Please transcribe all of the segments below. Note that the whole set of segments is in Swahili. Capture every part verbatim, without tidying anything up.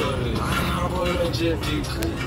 sorry, I'm apologetic.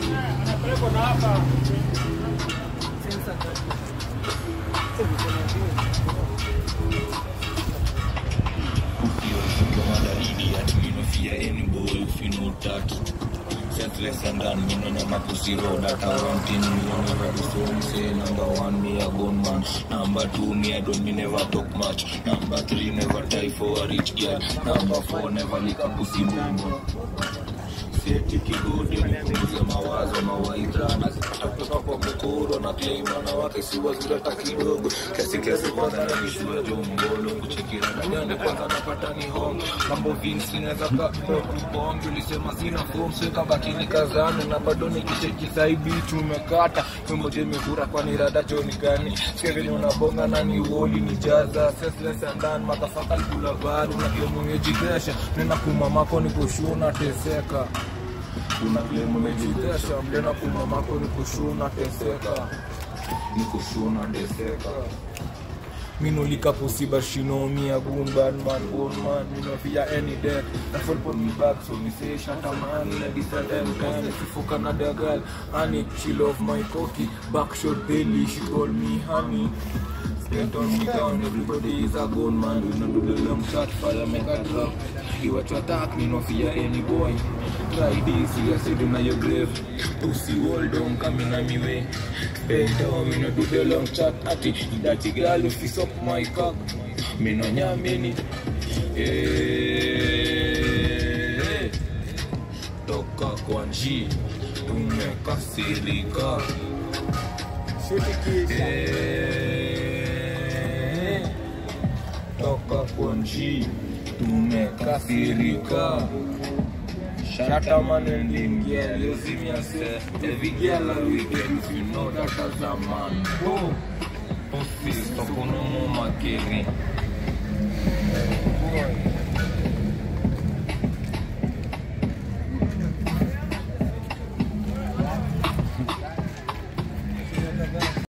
Fear any boy if you know that. Selfless and done, me no never pussy road that I want in me, you never do so. Say number one, me a gun man. Number two, me I don't me never talk much. Number three, never die for a rich girl. Number four, never lick a pussy boom. Say tiki go de nipunguze mawazo mawaidha na zikatakutoka kwa mkoro na claim wanawake si wazuri hata kidogo. Kiasi kiasi kwanza na nishua jo mngolo kuchekira na jande kwanza napata ni home. Mambo vinsi neza ka bombi ulisema sina form sweka bakini kazane na bado nikicheki saibi tumekata mmoje mekura kwa nirada choni gani Kevin unabonga na ni woli ni jaza senseless and done motherfucker kula bado na kile mwenyejigesha nena kumamako ni kushuna teseka una kile mwenyejigesha mlena kumamako ni kushuna teseka ni kushuna teseka Minolika pussy but she know me a goon bad man, goon man. Me no fear any death. I fall put me back so me say shut a man. Like this a damn time. If you fuck another girl, honey, she love my cocky. Back shot belly, she call me honey. Spent on me down, everybody is a goon man. We no do the long shot, fire make a drop. You watch attack, me no fear any boy. Try this, you sit in your grave. Pussy hold on, coming on me way. Spend on me no do the long chat. Ati, that girl if you suck my cock. Me no nyamini. Eh, toka kwa nji, tumekasirika. Eh, toka kwa nji, tumekasirika. Shut up man and lean girl, you see me and say every girl a wicked if you know that as a man. Oh, pussy, stop on no more, my